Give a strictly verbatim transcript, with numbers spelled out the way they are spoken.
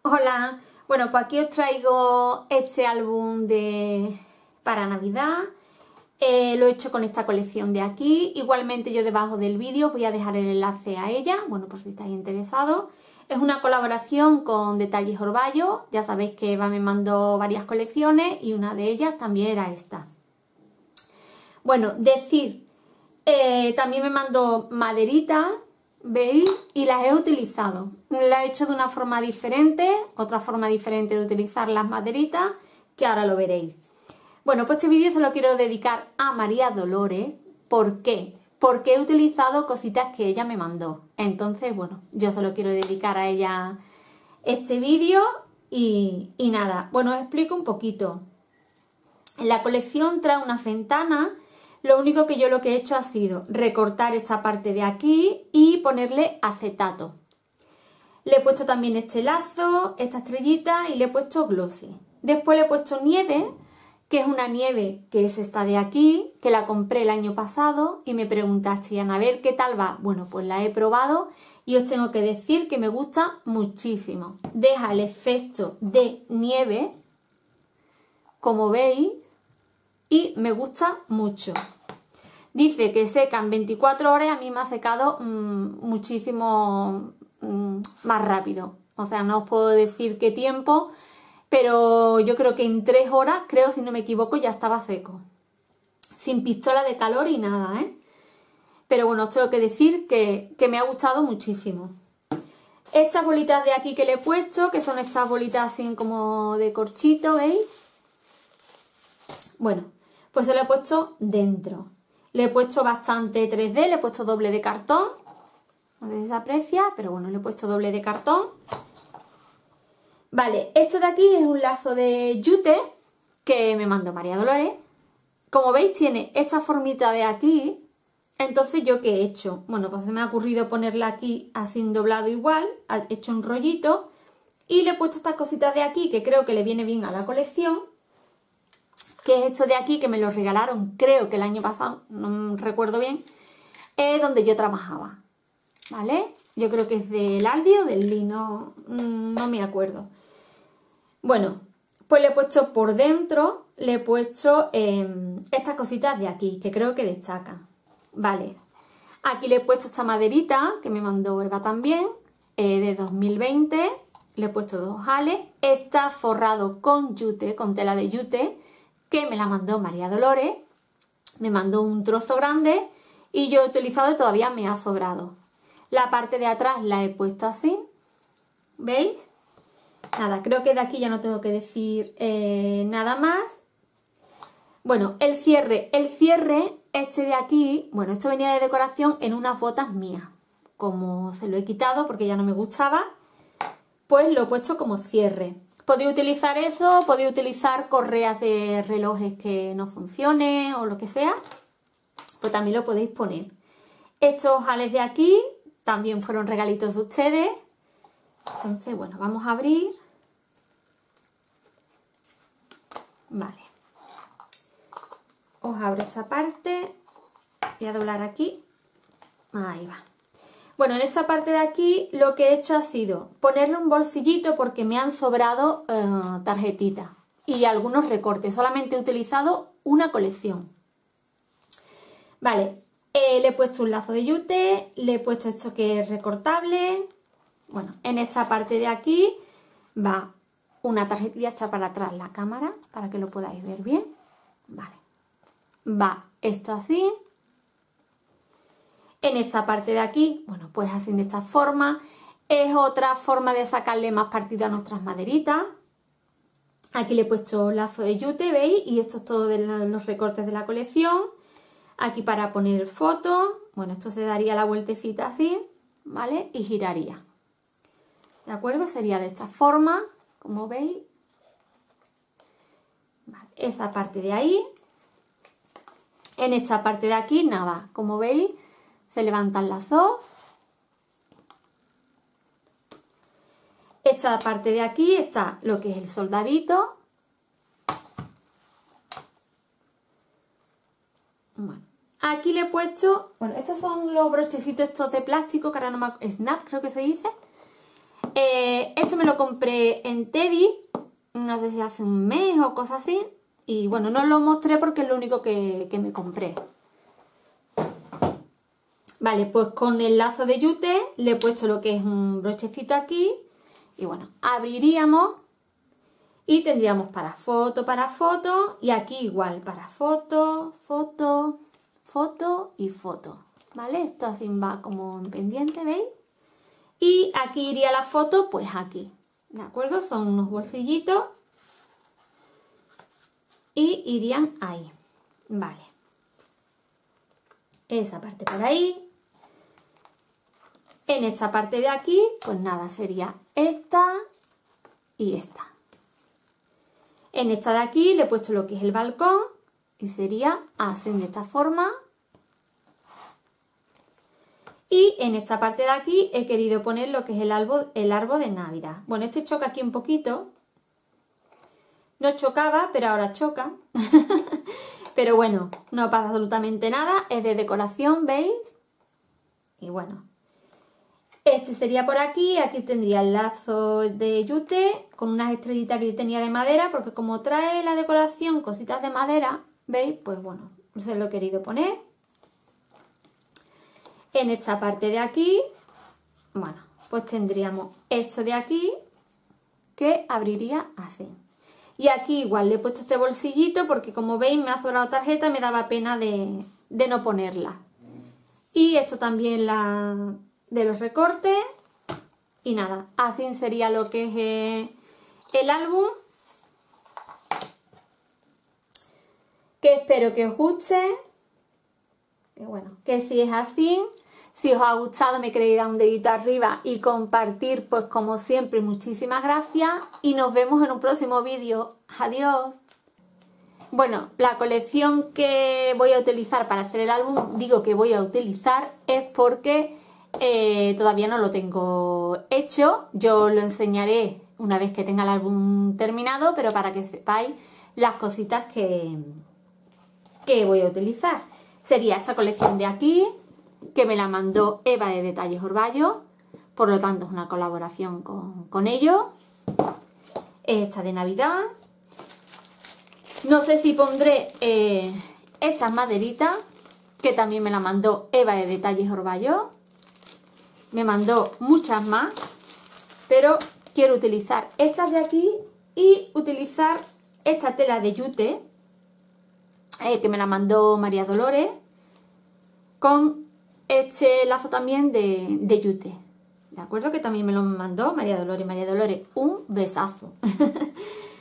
Hola, bueno, pues aquí os traigo este álbum de para Navidad. Eh, lo he hecho con esta colección de aquí. Igualmente yo debajo del vídeo voy a dejar el enlace a ella, bueno, por si estáis interesados. Es una colaboración con Detalles Orballo. Ya sabéis que Eva me mandó varias colecciones y una de ellas también era esta. Bueno, decir, eh, también me mandó maderitas, ¿veis? Y las he utilizado. La he hecho de una forma diferente, otra forma diferente de utilizar las maderitas, que ahora lo veréis. Bueno, pues este vídeo se lo quiero dedicar a María Dolores. ¿Por qué? Porque he utilizado cositas que ella me mandó. Entonces, bueno, yo se lo quiero dedicar a ella este vídeo y, y nada. Bueno, os explico un poquito. La colección trae unas ventanas. Lo único que yo lo que he hecho ha sido recortar esta parte de aquí y ponerle acetato. Le he puesto también este lazo, esta estrellita y le he puesto glossy. Después le he puesto nieve, que es una nieve que es esta de aquí, que la compré el año pasado y me preguntaste, Ana, a ver qué tal va. Bueno, pues la he probado y os tengo que decir que me gusta muchísimo. Deja el efecto de nieve, como veis, y me gusta mucho. Dice que seca en veinticuatro horas y a mí me ha secado mmm, muchísimo mmm, más rápido. O sea, no os puedo decir qué tiempo, pero yo creo que en tres horas, creo si no me equivoco, ya estaba seco. Sin pistola de calor y nada, ¿eh? Pero bueno, os tengo que decir que, que me ha gustado muchísimo. Estas bolitas de aquí que le he puesto, que son estas bolitas así como de corchito, ¿veis? Bueno, pues se lo he puesto dentro. Le he puesto bastante tres D, le he puesto doble de cartón. No sé si se aprecia, pero bueno, le he puesto doble de cartón. Vale, esto de aquí es un lazo de yute que me mandó María Dolores. Como veis, tiene esta formita de aquí. Entonces, ¿yo qué he hecho? Bueno, pues se me ha ocurrido ponerla aquí así doblado igual. He hecho un rollito. Y le he puesto estas cositas de aquí que creo que le viene bien a la colección. Que es esto de aquí, que me lo regalaron, creo que el año pasado, no recuerdo bien, es donde yo trabajaba, ¿vale? Yo creo que es del Aldi o del Lino, no me acuerdo. Bueno, pues le he puesto por dentro, le he puesto eh, estas cositas de aquí, que creo que destacan, ¿vale? Aquí le he puesto esta maderita, que me mandó Eva también, eh, de dos mil veinte, le he puesto dos ojales, está forrado con yute, con tela de yute, que me la mandó María Dolores, me mandó un trozo grande y yo he utilizado y todavía me ha sobrado. La parte de atrás la he puesto así, ¿veis? Nada, creo que de aquí ya no tengo que decir eh, nada más. Bueno, el cierre, el cierre este de aquí, bueno, esto venía de decoración en unas botas mías. Como se lo he quitado porque ya no me gustaba, pues lo he puesto como cierre. Podéis utilizar eso, podéis utilizar correas de relojes que no funcionen o lo que sea, pues también lo podéis poner. Estos ojales de aquí también fueron regalitos de ustedes. Entonces, bueno, vamos a abrir. Vale. Os abro esta parte. Voy a doblar aquí. Ahí va. Bueno, en esta parte de aquí lo que he hecho ha sido ponerle un bolsillito porque me han sobrado eh, tarjetitas y algunos recortes. Solamente he utilizado una colección. Vale, eh, le he puesto un lazo de yute, le he puesto esto que es recortable. Bueno, en esta parte de aquí va una tarjetilla hecha para atrás la cámara para que lo podáis ver bien. Vale, va esto así. En esta parte de aquí, bueno, pues así de esta forma. Es otra forma de sacarle más partido a nuestras maderitas. Aquí le he puesto lazo de yute, ¿veis? Y esto es todo de los recortes de la colección. Aquí para poner fotos. Bueno, esto se daría la vueltecita así, ¿vale? Y giraría. ¿De acuerdo? Sería de esta forma, como veis. Vale, esa parte de ahí. En esta parte de aquí, nada, como veis, se levantan las dos. Esta parte de aquí está lo que es el soldadito. Bueno, aquí le he puesto, bueno, estos son los brochecitos estos de plástico, que ahora no me acuerdo, snap creo que se dice. Eh, esto me lo compré en Teddy, no sé si hace un mes o cosas así. Y bueno, no lo mostré porque es lo único que, que me compré. Vale, pues con el lazo de yute le he puesto lo que es un brochecito aquí. Y bueno, abriríamos y tendríamos para foto, para foto. Y aquí igual, para foto, foto, foto y foto. ¿Vale? Esto así va como en pendiente, ¿veis? Y aquí iría la foto, pues aquí. ¿De acuerdo? Son unos bolsillitos. Y irían ahí. Vale. Esa parte por ahí. En esta parte de aquí, pues nada, sería esta y esta. En esta de aquí le he puesto lo que es el balcón y sería así de esta forma. Y en esta parte de aquí he querido poner lo que es el árbol, el árbol de Navidad. Bueno, este choca aquí un poquito. No chocaba, pero ahora choca. Pero bueno, no pasa absolutamente nada. Es de decoración, ¿veis? Y bueno. Este sería por aquí, aquí tendría el lazo de yute con unas estrellitas que yo tenía de madera, porque como trae la decoración cositas de madera, ¿veis? Pues bueno, se lo he querido poner. En esta parte de aquí, bueno, pues tendríamos esto de aquí que abriría así. Y aquí igual le he puesto este bolsillito porque como veis me ha sobrado tarjeta y me daba pena de, de no ponerla. Y esto también la... de los recortes y nada, así sería lo que es eh, el álbum, que espero que os guste, que bueno, que si es así, si os ha gustado me queréis dar un dedito arriba y compartir, pues como siempre, muchísimas gracias y nos vemos en un próximo vídeo. Adiós. Bueno, la colección que voy a utilizar para hacer el álbum, digo que voy a utilizar, es porque Eh, todavía no lo tengo hecho. Yo lo enseñaré una vez que tenga el álbum terminado, pero para que sepáis las cositas que, que voy a utilizar. Sería esta colección de aquí, que me la mandó Eva de Detalles Orballo, por lo tanto es una colaboración con, con ellos. Esta de Navidad. No sé si pondré eh, estas maderitas, que también me la mandó Eva de Detalles Orballo. Me mandó muchas más, pero quiero utilizar estas de aquí y utilizar esta tela de yute, eh, que me la mandó María Dolores, con este lazo también de, de yute. ¿De acuerdo? Que también me lo mandó María Dolores. María Dolores, un besazo.